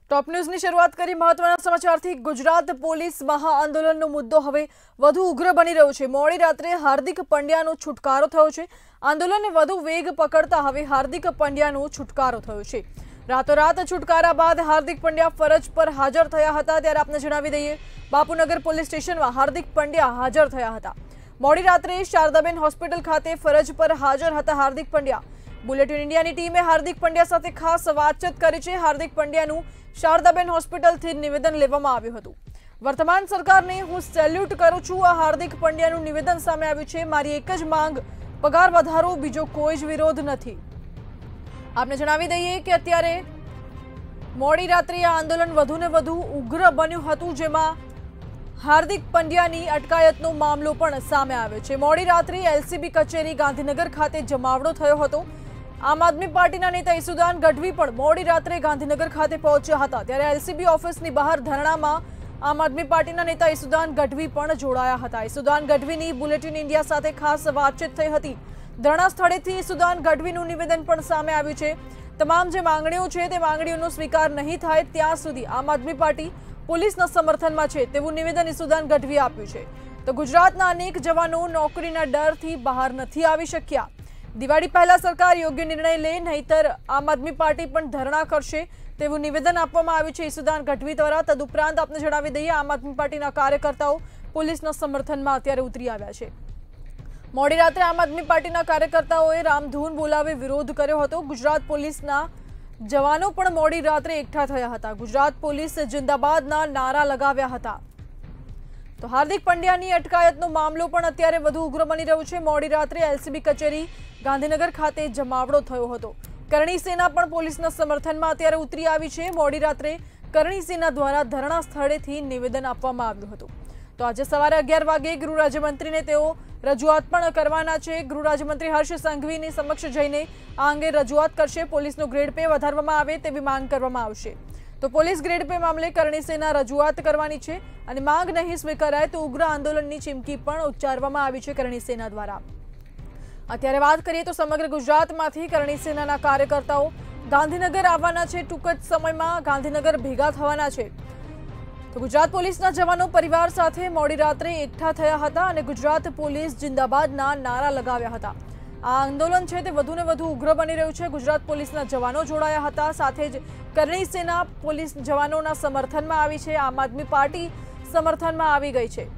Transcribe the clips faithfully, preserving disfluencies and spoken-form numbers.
Top news ની શરૂઆત કરી મહત્વના સમાચારથી। ગુજરાત પોલીસ મહાઆંદોલનનો મુદ્દો હવે વધુ ઉગ્ર બની રહ્યો છે। મોડી રાત્રે હાર્દિક પંડ્યાનો છુટકારો થયો છે। આંદોલનને વધુ વેગ પકડતા હવે હાર્દિક પંડ્યાનો છુટકારો થયો છે। રાતોરાત છુટકારા બાદ હાર્દિક પંડ્યા ફરજ પર હાજર થયા હતા। ત્યારે આપને જણાવી દઈએ, બાપુનગર પોલીસ સ્ટેશનમાં હાર્દિક પંડ્યા હાજર થયા હતા। મોડી રાત્રે શારદાબેન હોસ્પિટલ ખાતે ફરજ પર હાજર હતા હાર્દિક પંડ્યા। बुलेटिन इंडिया की टीमे हार्दिक पंड्या साथे खास बातचीत करी छे। हार्दिक पंड्याનું शारदाबेन હોસ્પિટલથી નિવેદન લેવામાં આવ્યું હતું। વર્તમાન સરકારને હું સેલ્યુટ કરું છું। આ હાર્દિક પંડ્યાનું નિવેદન સામે આવ્યું છે। મારી એક જ માંગ પગાર વધારો, બીજો કોઈ જ વિરોધ નથી। આપને જણાવી દઈએ કે અત્યારે મોડી રાત્રે આ આંદોલન વધુ ને વધુ ઉગ્ર બન્યું હતું, જેમાં હાર્દિક પંડ્યાની અટકાયતનો મામલો પણ સામે આવ્યો છે। મોડી રાત્રે એલસીબી કચેરી ગાંધીનગર ખાતે જમાવડો થયો હતો। आम आदमी पार्टी नेता ईसुदान गढ़वी पण मोड़ी रात्रे गांधीनगर खाते पहुंच्या हता। त्यारे एलसीबी ऑफिसनी बहार धरणामां आम आदमी पार्टी नेता ईसुदान गढ़वी पण जोड़ाया हता। ईसुदान गढ़वीनी बुलेटिन इंडिया साथे खास बातचीत थई हती। धरણા સ્થળેથી ईसुदान गढ़वीનું નિવેદન પણ સામે આવ્યું છે। તમામ જે માંગણીઓ છે તે માંગણીઓનો સ્વીકાર નહીં થાય ત્યાં સુધી આમ આદમી પાર્ટી પોલીસના સમર્થનમાં છે તેવું નિવેદન ईसुदान ગઢવીએ આપ્યું છે। તો ગુજરાતના અનેક જવાનો નોકરીના ડરથી બહાર નથી આવી શક્યા। दिवाળી पहला सरकार योग्य निर्णय ले, नहींतर आम आदमी पार्टी पण धरણા करशे तेवुं निवेदन आपवामां आव्युं छे ईसुदान गढ़वी द्वारा। तदुपरांत आपने जणावी दઈએ, आम आदमी पार्टीना कार्यकर्ताओ पोलीसना समर्थનમાં અત્યારે ઉતરી આવ્યા છે। મોડી રાત્રે આમ આદમી પાર્ટીના કાર્યકર્તાઓએ રામધૂન બોલાવી વિરોધ કર્યો હતો। ગુજરાત પોલીસના જવાનો પણ મોડી રાત્રે એકઠા થયા હતા। ગુજરાત પોલીસ જિંદાબાદના નારા લગાવ્યા હતા। तो हार्दिक पंड्यानी अटकायतनो मामलो पण अत्यारे वधु उग्र बनी रह्यो छे। मोडी रात्रे एलसीबी कचेरी गांधीनगर खाते जमावड़ो थयो हतो। करणी सेना पण पोलीसना समर्थનમાં અત્યારે ઉતરી આવી છે। મોડી રાત્રે કરણી સેના દ્વારા ધરણા સ્થળેથી નિવેદન આપવામાં આવ્યું હતું। તો આજે સવારે અગિયાર વાગે ગૃહ રાજ્યમંત્રીને તેઓ રજૂઆત પણ કરવાના છે। ગૃહ રાજ્યમંત્રી હર્ષ સંઘવીની સમક્ષ જઈને આ અંગે રજૂઆત કરશે। પોલીસનો ગ્રેડ પે વધારવામાં આવે તેવી માંગ કરવામાં આવશે। तो पुलिस ग्रेड पे मामले करणी सेना रजूआत करवानी छे अने मांग नहीं स्वीकाराय तो उग्र आंदोलननी चीमकी पण उच्चारवामां आवी छे करणी सेना द्वारा। अत्यारे वात करीए तो समग्र गुजरातमांथी करणी सेनाना कार्यकर्ताओ गांधीनगर आववाना छे। टूंक ज समयमां गांधीनगर भेगा थवाना छे। तो गुजरात पोलीसना जवानो परिवार साथे मोडी रात्रे एकठा थया हता अने गुजरात पोलीस जिंदाबादना नारा लगाव्या हता। आ आंदोलन छे ते वधु ने वधु उग्र बनी रह्युं छे। गुजरात पोलीसना जवानो जोड़ाया हता, साथे ज करणी सेना पोलीस जवानोना समर्थનમાં આવી છે। आम आदमी पार्टी समर्थનમાં આવી गई છે।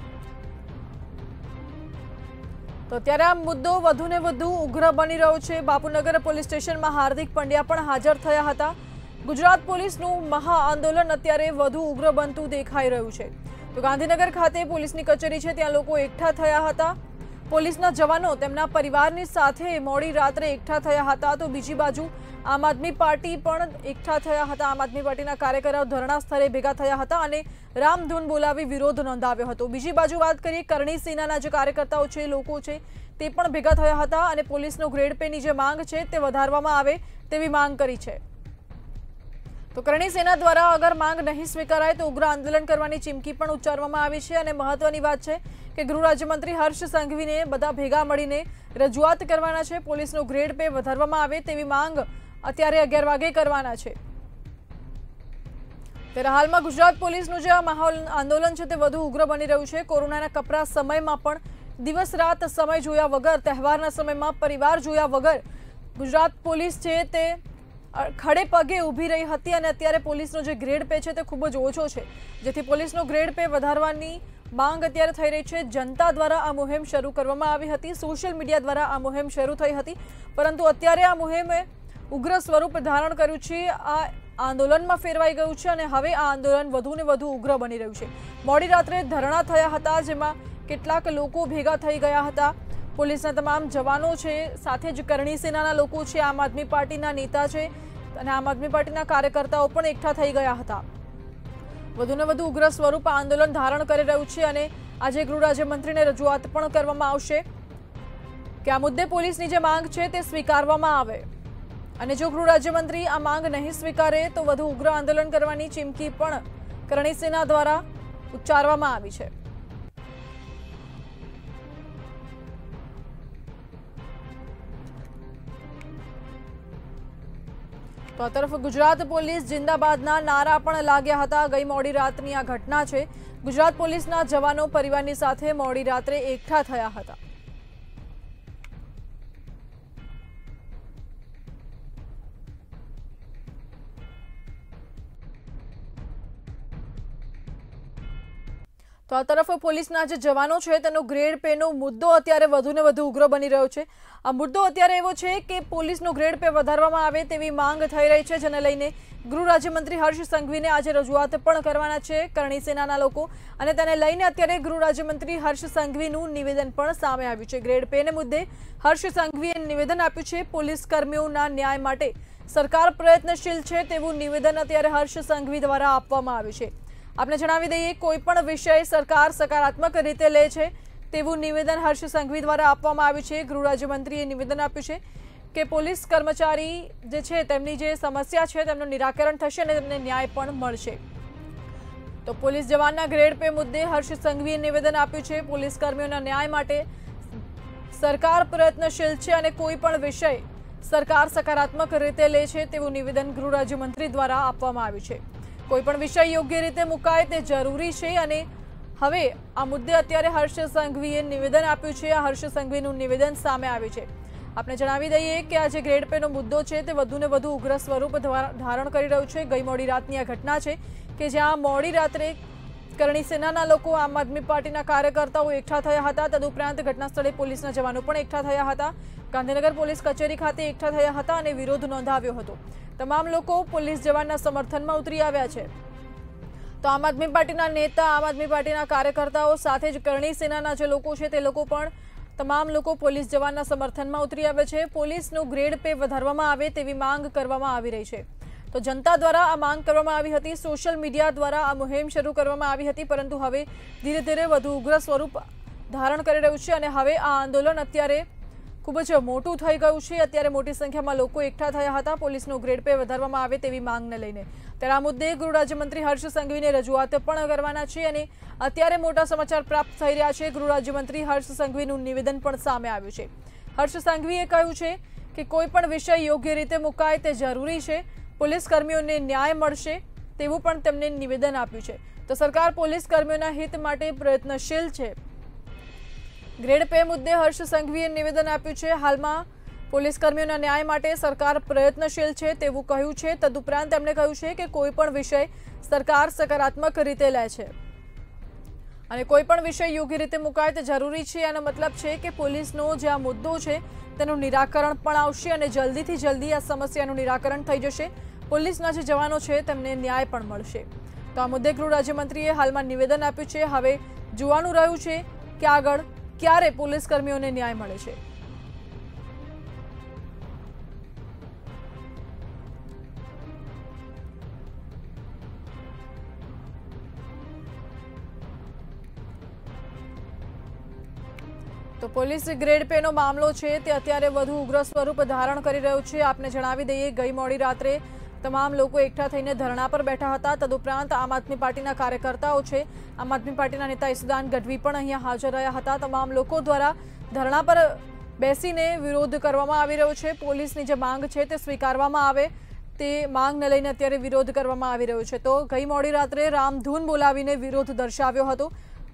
तो त्यारे आ मुद्दो वधु ने वधु उग्र बनी रह्यो छे। बापूनगर पोलीस स्टेशनमां हार्दिक पंड्या पण हाजर थया हता। गुजरात पोलीसनुं महा आंदोलन अत्यारे वधु उग्र बनतुं देखाई रह्युं छे। तो गांधीनगर खाते पोलीसनी कचेरी छे त्यां लोको एकठा थया हता। पोलीसना जवानो तेमना परिवारनी साथे मोडी रात्रे एकठा थया हता। तो बीजी बाजू आम आदमी पार्टी पण एकठा थया हता। आम आदमी पार्टीना कार्यकरो धरણા સ્થળે ભેગા થયા હતા અને રામધૂન બોલાવી વિરોધ નોંધાવ્યો હતો। બીજી બાજુ વાત કરીએ, કરણી સેનાના જે કાર્યકર્તાઓ છે, લોકો છે, તે પણ ભેગા થયા હતા અને પોલીસનો ગ્રેડ પેની જે માંગ છે તે વધારવામાં આવે તેવી માંગ કરી છે। तो करणी सेना द्वारा अगर मांग नहीं स्वीकाराय तो उग्र आंदोलन करवानी चीमकी पण उच्चारवामां आवी छे। अने महत्वनी वात छे के गृह राज्यमंत्री हर्ष संघवीने बधा भेगा मळीने रजूआत करवाना छे। पोलीसनो ग्रेड पे વધારવામાં આવે તેવી માંગ અત્યારે અગિયાર વાગે કરવાના છે। ત્યારે હાલમાં ગુજરાત પોલીસનું જે માહોલ આંદોલન છે તે વધુ ઉગ્ર બની રહ્યું છે। કોરોનાના કપરા સમયમાં પણ દિવસ રાત સમય જોયા વગર, તહેવારના સમયમાં પરિવાર જોયા વગર ગુજરાત પોલીસ છે તે खड़े पगे ऊभी रही हती अने अत्यारे पोलीसनो जे ग्रेड पे छे ते खूब ज ओछो छे, जेथी पोलीसनो ग्रेड पे વધારવાની मांग अत्यारे थई रही छे। जनता द्वारा आ मुहिम शरू करवामां आवी हती, सोशियल मीडिया द्वारा आ मुहिम शरू थई हती, परंतु अत्यारे आ मुहिमे उग्र स्वरूप धारण कर्युं छे। आ आंदोलનમાં फेरवाई गयुं छे अने हवे आ आंदोलन વધુ ને વધુ उग्र बनी રહ્યું છે। મોડી રાત્રે ધરણા થયા હતા, જેમાં કેટલાક લોકો ભેગા થઈ ગયા હતા। પોલીસના તમામ જવાનો છે, સાથે જ કરણી સેનાના લોકો છે, આમ આદમી પાર્ટીના नेता છે અને આમ આદમી પાર્ટીના કાર્યકર્તાઓ પણ એકઠા થઈ ગયા હતા। વધુ ને વધુ ઉગ્ર સ્વરૂપ આંદોલન ધારણ કરી રહ્યું છે અને આજે ગૃહ રાજ્યમંત્રીને રજૂઆત પણ કરવામાં આવશે કે આ મુદ્દે પોલીસની જે માંગ છે તે સ્વીકારવામાં આવે અને જો ગૃહ રાજ્યમંત્રી આ માંગ નહીં સ્વીકારે તો વધુ ઉગ્ર આંદોલન કરવાની ચીમકી પણ કરણી સેના દ્વારા ઉચ્ચારવામાં આવી છે। તો તો આ તરફ ગુજરાત પોલીસ જિંદાબાદના નારા પણ લાગ્યા હતા। ગઈ મોડી રાતની આ ઘટના છે। ગુજરાત પોલીસના જવાનો પરિવારની સાથે મોડી રાત્રે એકઠા થયા હતા। તો આ તરફ પોલીસના જે જવાનો છે તેનો ગ્રેડ પેનો મુદ્દો અત્યારે વધુ ને વધુ ઉગ્ર બની રહ્યો છે। આ મુદ્દો અત્યારે એવો છે કે પોલીસનો ગ્રેડ પે વધારવામાં આવે તેવી માંગ થઈ રહી છે, જેને લઈને ગૃહ રાજ્યમંત્રી હર્ષ સંઘવીને આજે રજૂઆત પણ કરવાના છે કરણી સેનાના લોકો, અને તેને લઈને અત્યારે ગૃહ રાજ્યમંત્રી હર્ષ સંઘવીનું નિવેદન પણ સામે આવ્યું છે। ગ્રેડ પેને મુદ્દે હર્ષ સંઘવીએ નિવેદન આપ્યું છે। પોલીસ કર્મીઓના ન્યાય માટે સરકાર પ્રયત્નશીલ છે તેવું નિવેદન અત્યારે હર્ષ સંઘવી દ્વારા આપવામાં આવ્યું છે। आपने जणावी दईए कोई पण विषय सरकार सकारात्मक रीते ले छे तेवुं निवेदन हर्ष संघवी द्वारा आपवामां आव्युं छे। गृह राज्यमंत्रीए निवेदन आप्युं छे के पोलीस कर्मचारी जे छे तेमनी जे समस्या छे तेमनुं निराकरण थशे अने तेમને न्याय पण मळशे। तो पोलीस जवानना ग्रेड पे मुद्दे हर्ष संघवीए निवेदन आप्युं छे। पोलीस कर्मीओना न्याय माटे सरकार प्रयत्नशील छे अने कोई पण विषय सरकार सकारात्मक रीते ले छे तेवुं निवेदन गृह राज्यमंत्री द्वारा आपवामां आव्युं छे। कोईपण विषय योग्य रीते मुकाय ते जरूरी छे अने हवे आ मुद्दे अत्यारे हर्ष संघवीए निवेदन आप्युं छे। आ हर्ष संघवीनुं निवेदन सामे आव्युं छे। आपने जणावी दईए के आ जे ग्रेड पेनो मुद्दो छे ते वधु ने वधु उग्र स्वरूप धारण करी रह्युं छे। गई मोडी रातनी आ घटना छे के ज्यां मोडी रात्रे करणी सेनाना लोको आम आदमी पार्टीना कार्यकर्ताओ एकठा थया हता। तदुपरांत घटनास्थळे पोलीसना जवानो पण एकठा थया हता। गांधीनगर पोलीस कचेरी खाते एकठा थया हता अने विरोध नोंधाव्यो हतो। तमाम लोको पोलीस जवानना समर्थनमा उतरी आव्या छे। तो आम आदमी पार्टीना नेता, आम आदमी पार्टीना कार्यकर्ताओ साथे ज करणी सेनाना जे लोको छे ते लोको पण तमाम लोको पोलीस जवानना समर्थनमा उतरी आव्या छे। पोलीसनो ग्रेड पे વધારવામાં આવે તેવી માંગ કરવામાં આવી રહી છે। तो जनता द्वारा आ मांग करवामां आवी हती। सोशल मीडिया द्वारा आ मुहिम शरू करवामां आवी हती, परंतु हवे धीरे धीरे વધુ उग्र स्वरूप धारण करी રહ્યું છે અને હવે આ આંદોલન અત્યારે खूब ज मोटू थई गयुं छे। अत्यारे मोटी संख्यामां लोको एकठा थया हता पोलीसनो ग्रेड पे વધારવામાં આવે तेवी मांगने लईने। त्यारे आ मुद्दे गृह राज्यमंत्री हर्ष संघवीने रजूआत पण करवाना छे अने अत्यारे मोटा समाचार प्राप्त थई रह्या छे। गृह राज्यमंत्री हर्ष संघवीनुं निवेदन पण सामे आव्युं छे। हर्ष संघवीए कह्युं छे के कोईपण विषय योग्य रीते मुकाय ते जरूरी छे। पोलीस कर्मीओने न्याय मळशे तेवुं पण तेमणे निवेदन आप्युं छे। तो सरकार पोलीस कर्मीओना हित माटे प्रयत्नशील छे। ग्रेड पे मुद्दे हर्ष संघवीए निवेदन आप्युं छे। हालमां पोलीस कर्मीओना न्याय माटे सरकार प्रयत्नशील छे तेवुं कह्युं छे। तदुपरांत તેમણે કહ્યું છે કે કોઈપણ વિષય સરકાર સકારાત્મક રીતે લે છે અને કોઈપણ વિષય યોગ્ય રીતે મુકાય તે જરૂરી છે। આનો મતલબ છે કે પોલીસનો જે આ મુદ્દો છે તેનું નિરાકરણ પણ આવશે અને જલ્દીથી જલ્દી આ સમસ્યાનું નિરાકરણ થઈ જશે। પોલીસના જે જવાનો છે તેમને ન્યાય પણ મળશે। તો આ મુદ્દે ગૃહ રાજ્યમંત્રીએ હાલમાં નિવેદન આપ્યું છે। હવે જોવાનું રહ્યું છે કે આગળ ક્યારે પોલીસ કર્મીઓને ન્યાય મળે છે। तो पोलीस ग्रेड पे नो मामलो छे ते अत्यारे वधु उग्र स्वरूप धारण करी रह्यो छे। आपने जणावी दईए गई मोडी रात्रे तमाम लोको एकठा थईने धरણા पर बैठा हता। तदुपरांत आम आदमी पार्टीना कार्यकर्ताओ छे, आम आदमी पार्टीना नेता ईसुदान गढ़वी पण अहींया हाजर रह्या हता। तमाम लोको द्वारा धरણા पर बेसीने विरोध करवामां आवी रह्यो छे। पोलीसनी जे मांग छे ते स्वीकारवामां आवे ते मांगने लईने अत्यारे विरोध करवामां आवी रह्यो छे। तो गई मोडी रात्रे रामधून बोलावीने विरोध दर्शाव्यो हतो।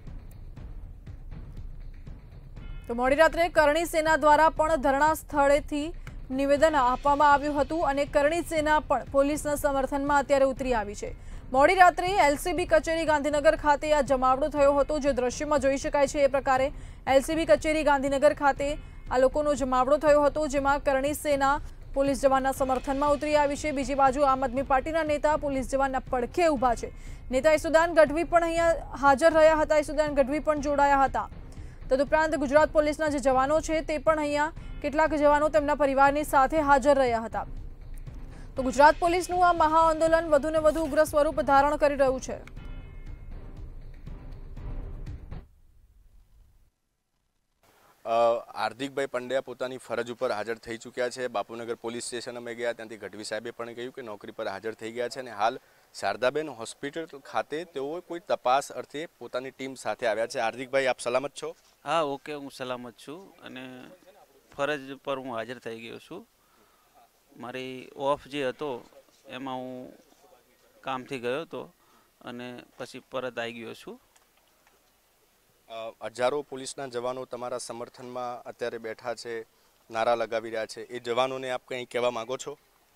तो मोडी रात्रे करणी सेना द्वारा पण धरણા स्थळेथी निवेदन आपवामां आव्युं हतुं अने करणी सेना पण पोलीसना समर्थનમાં અત્યારે ઉતરી આવી છે। મોડી રાત્રે એલસીબી કચેરી ગાંધીનગર ખાતે આ જમાવડો થયો હતો। જે દ્રશ્યમાં જોઈ શકાય છે એ પ્રકારે એલસીબી કચેરી ગાંધીનગર ખાતે આ લોકોનો જમાવડો થયો હતો, જેમાં કરણી સેના પોલીસ જવાનના સમર્થનમાં ઉતરી આવી છે। બીજી બાજુ આમ આદમી પાર્ટીના નેતા પોલીસ જવાનના પડખે ઊભા છે। નેતા ઈસુદાન ગઢવી પણ અહીંયા હાજર રહ્યા હતા। ઈસુદાન ગઢવી પણ જોડાયા હતા। तदुपरांत गुजरात पोलीसना जे जवानो छे ते पण अहींया કેટલાક જવાનો તેમના પરિવારની સાથે હાજર રહ્યા હતા। તો ગુજરાત પોલીસનું આ મહાઆંદોલન વધુ ને વધુ ઉગ્ર સ્વરૂપ ધારણ કરી રહ્યું છે। હાર્દિકભાઈ પંડ્યા પોતાની ફરજ ઉપર હાજર થઈ ચૂક્યા છે। બાપુનગર પોલીસ સ્ટેશન અમે ગયા, ત્યાંથી ગઢવી સાહેબે પણ કહ્યું કે નોકરી પર હાજર થઈ ગયા છે અને હાલ શારદાબેન હોસ્પિટલ ખાતે તેઓ કોઈ તપાસ અર્થે પોતાની ટીમ સાથે આવ્યા છે। હાર્દિકભાઈ, આપ સલામત છો? હા, ઓકે, હું સલામત છું અને ફરજ પર હું હાજર થઈ ગયો છું। મારી ઓફ જે હતો એમાં હું કામથી ગયો હતો અને પછી પરત આવી ગયો છું. અ, હજારો પોલીસના જવાનો તમારા સમર્થનમાં અત્યારે બેઠા છે, નારા લગાવી રહ્યા છે. એ જવાનોને આપ કંઈ કહેવા માંગો છો?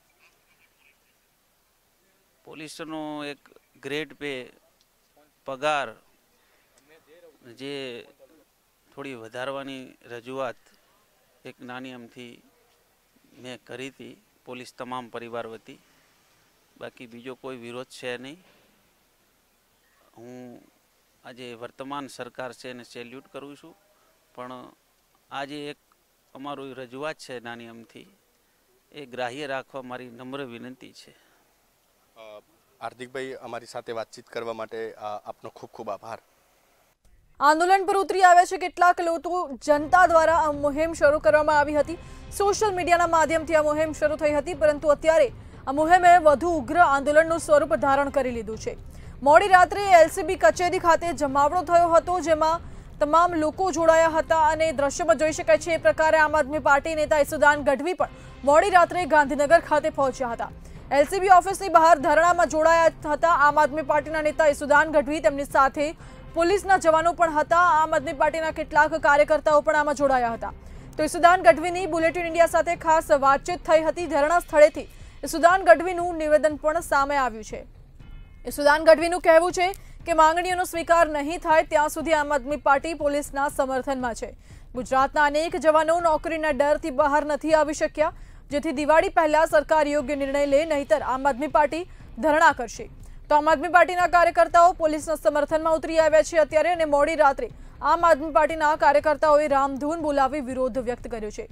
પોલીસનો એક ગ્રેડ પે પગાર જે થોડી વધારવાની રજૂઆત એક નાની અમથી મેં કરી હતી પોલીસ તમામ પરિવાર વતી. બાકી બીજો કોઈ વિરોધ છે નહીં. હું આજે વર્તમાન સરકાર છે એને સેલ્યુટ કરું છું, પણ આજે એક અમારું રજૂઆત છે નાની અમથી, એ ગ્રાહ્ય રાખવા મારી નમ્ર વિનંતી છે. અ, હાર્દિકભાઈ, અમારી સાથે વાતચીત કરવા માટે અ, આપનો ખૂબ ખૂબ આભાર. આંદોલન પર ઉતરી આવ્યા છે કેટલાક લોકો. જનતા દ્વારા આ મુહિમ શરૂ કરવામાં આવી હતી. સોશિયલ મીડિયાના માધ્યમથી આ મુહિમ શરૂ થઈ હતી, પરંતુ અત્યારે આ મુહિમે વધુ ઉગ્ર આંદોલનનું સ્વરૂપ ધારણ કરી લીધું છે. મોડી રાત્રે એલસીબી કચેરી ખાતે જમાવડો થયો હતો, જેમાં તમામ લોકો જોડાયા હતા અને દ્રશ્યમાં જોઈ શકાય છે એ પ્રકારે આમ આદમી પાર્ટી નેતા ઈસુદાન ગઢવી પણ મોડી રાત્રે ગાંધીનગર ખાતે પહોંચ્યા હતા. એલસીબી ઓફિસની બહાર ધરણામાં જોડાયા હતા આમ આદમી પાર્ટીના નેતા ઈસુદાન ગઢવી. તેમની સાથે પોલીસના જવાનો પણ હતા. આમ આદમી પાર્ટીના કેટલાક કાર્યકર્તાઓ પણ આમાં જોડાયા હતા. તો ઈસુદાન ગઢવીની બુલેટિન ઇન્ડિયા સાથે ખાસ વાતચીત થઈ હતી. ધરણા સ્થળેથી ઈસુદાન ગઢવીનું નિવેદન પણ સામે આવ્યું છે. ઈસુદાન ગઢવીનું કહેવું છે કે માંગણીઓનો સ્વીકાર નહીં થાય ત્યાં સુધી આમ આદમી પાર્ટી પોલીસના સમર્થનમાં છે. ગુજરાતના અનેક જવાનો નોકરીના ડરથી બહાર નથી આવી શક્યા, જેથી દિવાળી પહેલા સરકાર યોગ્ય નિર્ણય લે, નહીતર આમ આદમી પાર્ટી ધરણા કરશે. તો આમ આદમી પાર્ટીના કાર્યકર્તાઓ પોલીસના સમર્થનમાં ઉતરી આવ્યા છે અત્યારે, અને મોડી રાત્રે આમ આદમી પાર્ટીના કાર્યકર્તાઓએ રામધૂન બોલાવી વિરોધ વ્યક્ત કર્યો છે.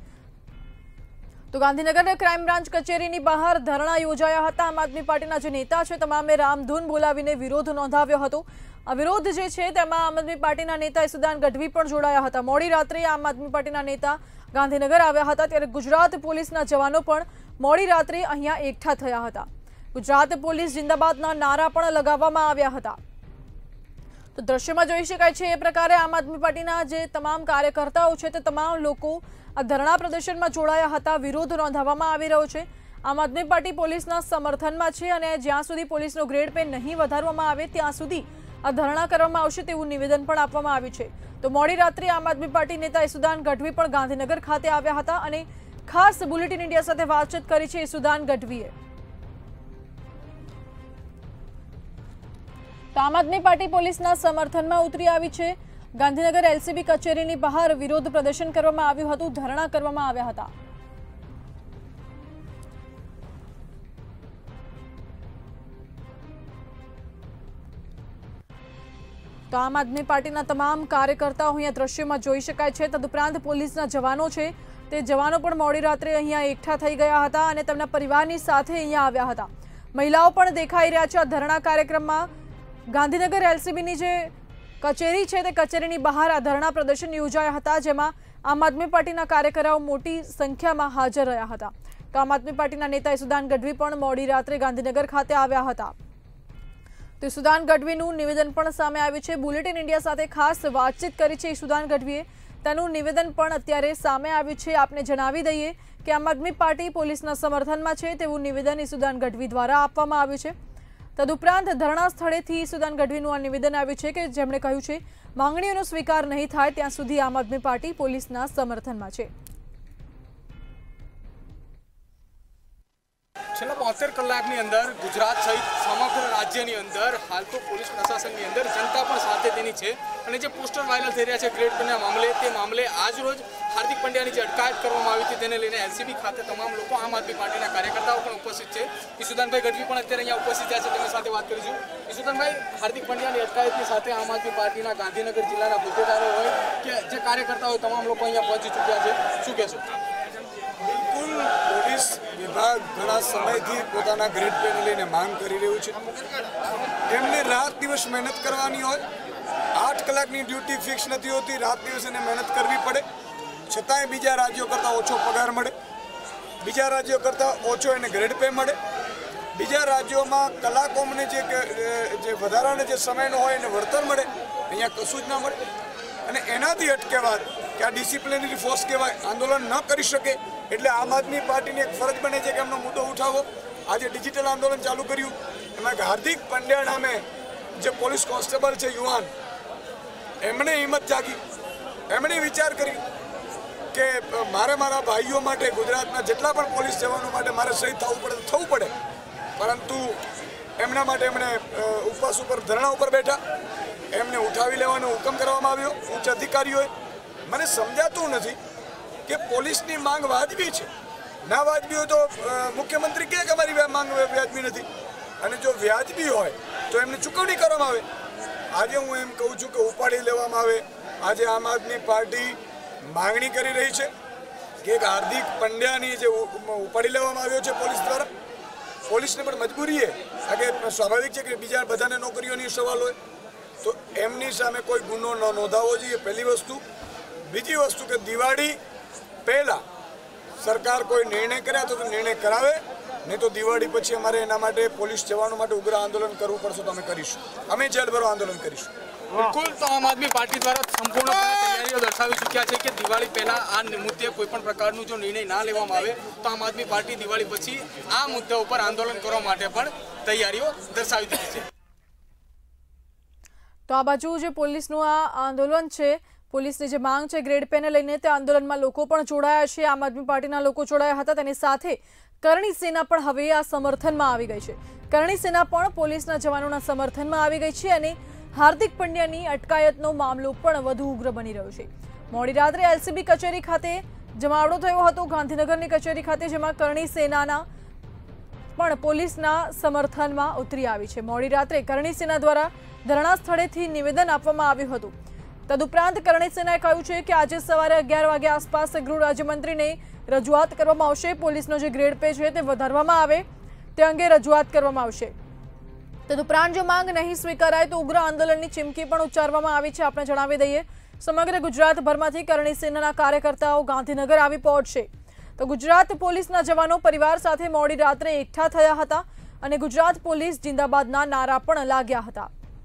તો ગાંધીનગરના ક્રાઇમ બ્રાન્ચ કચેરીની બહાર ધરણા યોજાયા હતા. આમ આદમી પાર્ટીના જે નેતા છે તમામે રામધૂન બોલાવીને વિરોધ નોંધાવ્યો હતો. આ વિરોધ જે છે તેમાં આમ આદમી પાર્ટીના નેતા ઈસુદાન ગઢવી પણ જોડાયા હતા. મોડી રાત્રે આમ આદમી પાર્ટીના નેતા ગાંધીનગર આવ્યા હતા, ત્યારે ગુજરાત પોલીસના જવાનો પણ મોડી રાત્રે અહીંયા એકઠા થયા હતા. ગુજરાત પોલીસ જિંદાબાદના નારા પણ લગાવવામાં આવ્યા હતા. તો દ્રશ્યમાં જોઈ શકાય છે એ પ્રકારે આમ આદમી પાર્ટીના જે તમામ કાર્યકર્તાઓ છે તે તમામ લોકો આ ધરણા પ્રદર્શનમાં જોડાયા હતા. વિરોધ નોંધાવવામાં આવી રહ્યો છે. આમ આદમી પાર્ટી પોલીસના સમર્થનમાં છે અને જ્યાં સુધી પોલીસનો ગ્રેડ પે નહીં વધારવામાં આવે ત્યાં સુધી આ ધરણા કરવામાં આવશે તેવું નિવેદન પણ આપવામાં આવ્યું છે. તો મોડી રાત્રે આમ આદમી પાર્ટી નેતા ઈસુદાન ગઢવી પણ ગાંધીનગર ખાતે આવ્યા હતા અને ખાસ બુલેટિન ઇન્ડિયા સાથે વાતચીત કરી છે ઈસુદાન ગઢવીએ. તો આમ આદમી પાર્ટી પોલીસના સમર્થનમાં ઉતરી આવી છે. ગાંધીનગર એલસીબી કચેરીની બહાર વિરોધ પ્રદર્શન કરવામાં આવ્યું હતું, ધરણા કરવામાં આવ્યા હતા. તો આમ આદમી પાર્ટીના તમામ કાર્યકર્તાઓ અહીંયા દ્રશ્યોમાં જોઈ શકાય છે. તદુપરાંત પોલીસના જવાનો છે તે જવાનો પણ મોડી રાત્રે અહીંયા એકઠા થઈ ગયા હતા અને તેમના પરિવારની સાથે અહીંયા આવ્યા હતા. મહિલાઓ પણ દેખાઈ રહ્યા છે આ ધરણા કાર્યક્રમમાં. ગાંધીનગર એલસીબીની જે કચેરી છે તે કચેરીની બહાર આ ધરણા પ્રદર્શન યોજાયા હતા, જેમાં આમ આદમી પાર્ટીના કાર્યકરો મોટી સંખ્યામાં હાજર રહ્યા હતા. તો આમ આદમી પાર્ટીના નેતા ઈસુદાન ગઢવી પણ મોડી રાત્રે ગાંધીનગર ખાતે આવ્યા હતા. તો ઈસુદાન ગઢવીનું નિવેદન પણ સામે આવ્યું છે. બુલેટિન ઇન્ડિયા સાથે ખાસ વાતચીત કરી છે ઈસુદાન ગઢવીએ. તેનું નિવેદન પણ અત્યારે સામે આવ્યું છે. આપને જણાવી દઈએ કે આમ આદમી પાર્ટી પોલીસના સમર્થનમાં છે તેવું નિવેદન ઈસુદાન ગઢવી દ્વારા આપવામાં આવ્યું છે. તદુપરાંત ધરણા સ્થળેથી ઈસુદાન ગઢવીનું આ નિવેદન આવ્યું છે કે જેમણે કહ્યું છે માંગણીઓનો સ્વીકાર નહીં થાય ત્યાં સુધી આમ આદમી પાર્ટી પોલીસના સમર્થનમાં છે. છેલ્લા બોતેર કલાકની અંદર ગુજરાત સહિત સમગ્ર રાજ્યની અંદર હાલ તો પોલીસ પ્રશાસનની અંદર જનતા પણ સાથે તેની છે અને જે પોસ્ટર વાયરલ થઈ રહ્યા છે ગ્રેડ પેના મામલે, તે મામલે આજ રોજ હાર્દિક પંડ્યાની જે અટકાયત કરવામાં આવી હતી તેને લઈને એલસીબી ખાતે તમામ લોકો આમ આદમી પાર્ટીના કાર્યકર્તાઓ પણ ઉપસ્થિત છે. ઈસુદાનભાઈ ગઢવી પણ અત્યારે અહીંયા ઉપસ્થિત થયા છે, તેમની સાથે વાત કરીશું. ઈસુદાનભાઈ, હાર્દિક પંડ્યાની અટકાયતની સાથે આમ આદમી પાર્ટીના ગાંધીનગર જિલ્લાના હોદ્દેદારો હોય કે જે કાર્યકર્તાઓ તમામ લોકો અહીંયા પહોંચી ચૂક્યા છે, શું કહેશો? બિલકુલ, પોલીસ વિભાગ ઘણા સમયથી પોતાના ગ્રેડ પેને લઈને માંગ કરી રહ્યું છે. એમને રાત દિવસ મહેનત કરવાની હોય, આઠ કલાકની ડ્યુટી ફિક્સ નથી હોતી, રાત દિવસ એને મહેનત કરવી પડે, છતાંય બીજા રાજ્યો કરતાં ઓછો પગાર મળે, બીજા રાજ્યો કરતાં ઓછો એને ગ્રેડ પે મળે, બીજા રાજ્યોમાં કલાકોને જે જે વધારાનો જે સમયનો હોય એને વળતર મળે, અહીંયા કશું જ ના મળે. અને એનાથી અટકેવા કે આ ડિસિપ્લિનરી ફોર્સ કહેવાય, આંદોલન ન કરી શકે એટલે આમ આદમી પાર્ટીની એક ફરજ બને છે કે એમનો મુદ્દો ઉઠાવો. આજે ડિજિટલ આંદોલન ચાલુ કર્યું, એમાં હાર્દિક પંડ્યા નામે જે પોલીસ કોન્સ્ટેબલ છે યુવાન, એમણે હિંમત જાગી, એમણે વિચાર કરી કે મારે મારા ભાઈઓ માટે, ગુજરાતના જેટલા પણ પોલીસ જવાનો માટે મારે શહીદ થવું પડે તો થવું પડે, પરંતુ એમના માટે એમણે ઉપવાસ ઉપર, ધરણા ઉપર બેઠા, એમને ઉઠાવી લેવાનો હુકમ કરવામાં આવ્યો ઉચ્ચ અધિકારીઓએ. મને સમજાતું નથી કે પોલીસની માંગ વાજબી છે, ના વાજબી હોય તો મુખ્યમંત્રી કહે કે અમારી માંગ વ્યાજબી નથી, અને જો વ્યાજબી હોય તો એમને ચૂકવણી કરવામાં આવે. આજે હું એમ કહું છું કે ઉપાડી લેવામાં આવે. આજે આમ આદમી પાર્ટી માંગણી કરી રહી છે કે એક હાર્દિક પંડ્યાની જે ઉપાડી લેવામાં આવ્યો છે પોલીસ દ્વારા, પોલીસને પણ મજબૂરી છે કે સ્વાભાવિક છે કે બીજા બધાને નોકરીઓની સવાલ હોય, તો એમની સામે કોઈ ગુનો ન નોંધાવવો જોઈએ, પહેલી વસ્તુ. બીજી વસ્તુ કે દિવાળી પહેલાં સરકાર કોઈ નિર્ણય કર્યા તો નિર્ણય કરાવે, નહીં તો દિવાળી પછી અમારે એના માટે પોલીસ જવાનો માટે ઉગ્ર આંદોલન કરવું પડશે તો અમે કરીશું, અમે જેલભરો આંદોલન કરીશું. બિલકુલ. તો આમ આદમી પાર્ટી દ્વારા સંપૂર્ણપણે તૈયારીઓ દર્શાવી ચૂક્યા છે કે દિવાળી પહેલા આ મુદ્દે કોઈ પણ પ્રકારનું જો નિર્ણય ના લેવામાં આવે તો આમ આદમી પાર્ટી દિવાળી પછી આ મુદ્દા ઉપર આંદોલન કરવા માટે પણ તૈયારીઓ દર્શાવી દીધી છે. તો આ બાજુ જે પોલીસનું આ આંદોલન છે, પોલીસની જે માંગ છે ગ્રેડ પેને લઈને, તે આંદોલનમાં લોકો પણ જોડાયા છે. આમ આદમી પાર્ટીના લોકો જોડાયા હતા, તેની સાથે કરણી સેના પણ હવે આ સમર્થનમાં આવી ગઈ છે. કરણી સેના પણ પોલીસના જવાનોના સમર્થનમાં આવી ગઈ છે અને હાર્દિક પંડ્યાની અટકાયતનો મામલો પણ વધુ ઉગ્ર બની રહ્યો છે. મોડી રાત્રે એલસીબી કચેરી ખાતે જમાવડો થયો હતો, ગાંધીનગરની કચેરી ખાતે, જેમાં કરણી સેનાના પણ પોલીસના સમર્થનમાં ઉતરી આવી છે. મોડી રાત્રે કરણી સેના દ્વારા ધરણા સ્થળેથી નિવેદન આપવામાં આવ્યું હતું. તદુપરાંત કરણી સેનાએ કહ્યું છે કે આજે સવારે અગિયાર વાગ્યા આસપાસ ગૃહ રાજ્યમંત્રીને રજૂઆત કરવામાં આવશે. પોલીસનો જે ગ્રેડ પે છે તે વધારવામાં આવે તે અંગે રજૂઆત કરવામાં આવશે. તદુપરાંત જો માંગ નહીં સ્વીકારાય તો ઉગ્ર આંદોલનની ચીમકી પણ ઉચ્ચારવામાં આવી છે. આપણે જણાવી દઈએ, સમગ્ર ગુજરાતભરમાંથી કરણી સેનાના કાર્યકર્તાઓ ગાંધીનગર આવી પહોંચશે. તો ગુજરાત પોલીસના જવાનો પરિવાર સાથે મોડી રાત્રે એકઠા થયા હતા અને ગુજરાત પોલીસ જિંદાબાદના નારા પણ લાગ્યા હતા.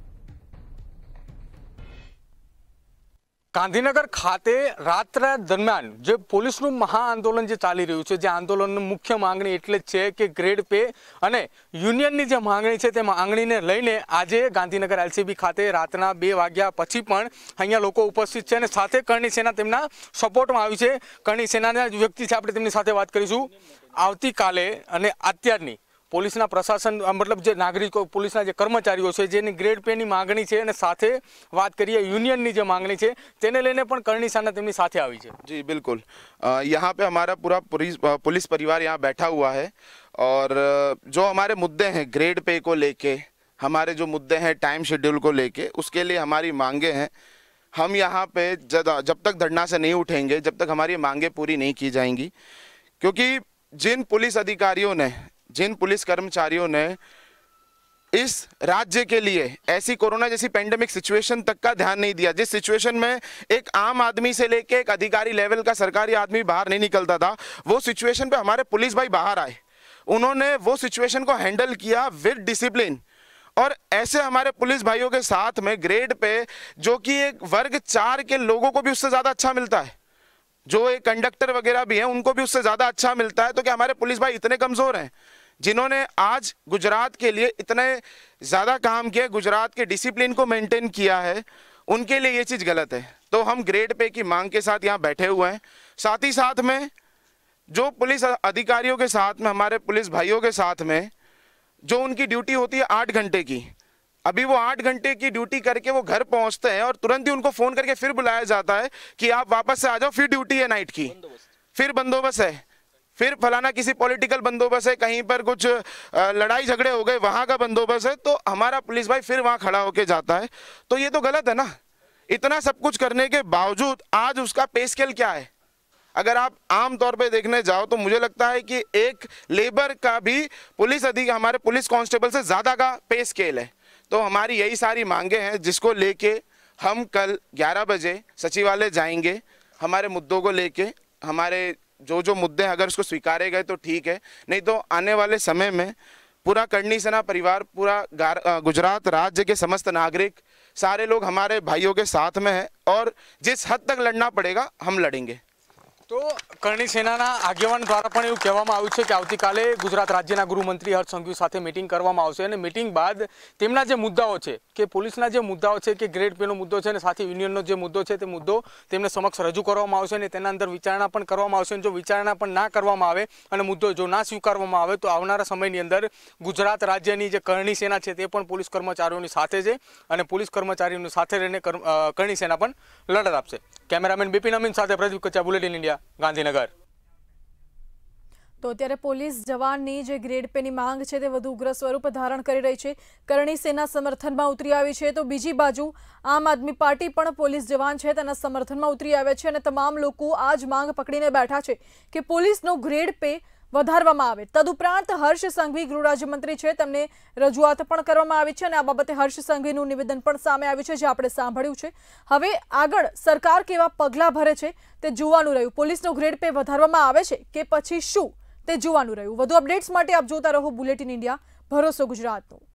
ગાંધીનગર ખાતે રાત્રે દરમિયાન જે પોલીસનું મહા આંદોલન જે ચાલી રહ્યું છે, જે આંદોલનની મુખ્ય માંગણી એટલે જ છે કે ગ્રેડ પે અને યુનિયનની જે માંગણી છે તે માંગણીને લઈને આજે ગાંધીનગર એલસીબી ખાતે રાતના બે વાગ્યા પછી પણ અહીંયા લોકો ઉપસ્થિત છે અને સાથે કરણી સેના તેમના સપોર્ટમાં આવી છે. કરણી સેનાના વ્યક્તિ છે, આપણે તેમની સાથે વાત કરીશું. આવતીકાલે અને અત્યારની પોલીસના પ્રશાસન મતલબ જે નાગરિકો, પોલીસના જે કર્મચારીઓ છે જેની ગ્રેડ પેની માંગણી છે અને સાથે વાત કરીએ યુનિયનની જે માંગણી છે તેને લઈને પણ કરણી સેના તેમની સાથે આવી છે. जी बिल्कुल, यहाँ पे हमारा पूरा पुलिस पुलिस परिवार यहाँ बैठा हुआ है और जो हमारे मुद्दे हैं ग्रेड पे को लेके, हमारे जो मुद्दे हैं टाइम शेड्यूल को लेके, उसके लिए हमारी मांगे हैं. हम यहाँ पे जब जब तक धरना से नहीं उठेंगे, जब तक हमारी मांगे पूरी नहीं की जाएंगी, क्योंकि जिन पुलिस अधिकारियों ने, जिन पुलिस कर्मचारियों ने इस राज्य के लिए ऐसी कोरोना जैसी पेंडेमिक सिचुएशन तक का ध्यान नहीं दिया, जिस सिचुएशन में एक आम आदमी से लेके एक अधिकारी लेवल का सरकारी आदमी बाहर नहीं निकलता था, वो सिचुएशन पे हमारे पुलिस भाई बाहर आए. उन्होंने वो सिचुएशन को हैंडल किया विद डिसिप्लिन. और ऐसे हमारे पुलिस भाइयों के साथ में ग्रेड पे, जो कि एक वर्ग चार के लोगों को भी उससे ज़्यादा अच्छा मिलता है, जो एक कंडक्टर वगैरह भी हैं उनको भी उससे ज़्यादा अच्छा मिलता है, तो क्या हमारे पुलिस भाई इतने कमज़ोर हैं जिन्होंने आज गुजरात के लिए इतने ज़्यादा काम किया, गुजरात के डिसिप्लिन को मेंटेन किया है, उनके लिए ये चीज़ गलत है. तो हम ग्रेड पे की मांग के साथ यहाँ बैठे हुए हैं. साथ ही साथ में जो पुलिस अधिकारियों के साथ में, हमारे पुलिस भाइयों के साथ में जो उनकी ड्यूटी होती है आठ घंटे की, अभी वो आठ घंटे की ड्यूटी करके वो घर पहुंचते हैं और तुरंत ही उनको फ़ोन करके फिर बुलाया जाता है कि आप वापस से आ जाओ, फिर ड्यूटी है नाइट की, फिर बंदोबस्त है, फिर फलाना किसी पॉलिटिकल बंदोबस्त है, कहीं पर कुछ लड़ाई झगड़े हो गए वहाँ का बंदोबस्त है, तो हमारा पुलिस भाई फिर वहाँ खड़ा होके जाता है. तो ये तो गलत है ना. इतना सब कुछ करने के बावजूद आज उसका पे स्केल क्या है? अगर आप आम तौर पे देखने जाओ तो मुझे लगता है कि एक लेबर का भी पुलिस अधिकारी, हमारे पुलिस कांस्टेबल से ज़्यादा का पे स्केल है. तो हमारी यही सारी मांगे हैं जिसको लेके हम कल ग्यारह बजे सचिवालय जाएंगे. हमारे मुद्दों को लेके, हमारे जो जो मुद्दे हैं अगर उसको स्वीकारे गए तो ठीक है, नहीं तो आने वाले समय में पूरा करणी सेना परिवार, पूरा गुजरात राज्य के समस्त नागरिक, सारे लोग हमारे भाइयों के साथ में हैं और जिस हद तक लड़ना पड़ेगा हम लड़ेंगे. તો કરણી સેનાના આગેવાન દ્વારા પણ એવું કહેવામાં આવ્યું છે કે આવતીકાલે ગુજરાત રાજ્યના ગૃહમંત્રી હર્ષ સંઘવી સાથે મિટિંગ કરવામાં આવશે અને મિટિંગ બાદ તેમના જે મુદ્દાઓ છે કે પોલીસના જે મુદ્દાઓ છે કે ગ્રેડ પેનો મુદ્દો છે અને સાથે યુનિયનનો જે મુદ્દો છે તે મુદ્દો તેમને સમક્ષ રજૂ કરવામાં આવશે અને તેના અંદર વિચારણા પણ કરવામાં આવશે અને જો વિચારણા પણ ના કરવામાં આવે અને મુદ્દો જો ના સ્વીકારવામાં આવે તો આવનારા સમયની અંદર ગુજરાત રાજ્યની જે કરણી સેના છે તે પણ પોલીસ કર્મચારીઓની સાથે છે અને પોલીસ કર્મચારીઓની સાથે રહીને કરણી સેના પણ લડત આપશે। કેમેરામેન બિપિન અમીન સાથે પ્રદીપ કચ્છા, બુલેટિન ઇન્ડિયા, ગાંધીનગર। તો અત્યારે પોલીસ જવાનની જે ગ્રેડ પેની માંગ છે તે વધુ ઉગ્ર સ્વરૂપ ધારણ કરી રહી છે। કરણી સેના સમર્થનમાં ઉતરી આવી છે તો બીજી બાજુ આમ આદમી પાર્ટી પણ પોલીસ જવાન છે તેના સમર્થનમાં ઉતરી આવ્યા છે અને તમામ લોકો આ જ માંગ પકડીને બેઠા છે કે પોલીસનો ગ્રેડ પે વધારવામાં આવે। તદુપરાંત હર્ષ સંઘવી ગૃહ રાજ્યમંત્રી છે તેમને રજૂઆત પણ કરવામાં આવી છે અને આ બાબતે હર્ષ સંઘવીનું નિવેદન પણ સામે આવ્યું છે જે આપણે સાંભળ્યું છે। હવે આગળ સરકાર કેવા પગલાં ભરે છે તે જોવાનું રહ્યું। પોલીસનો ગ્રેડ પે વધારવામાં આવે છે કે પછી શું તે જોવાનું રહ્યું। વધુ અપડેટ્સ માટે આપ જોતા રહો બુલેટિન ઇન્ડિયા, ભરોસો ગુજરાતનો।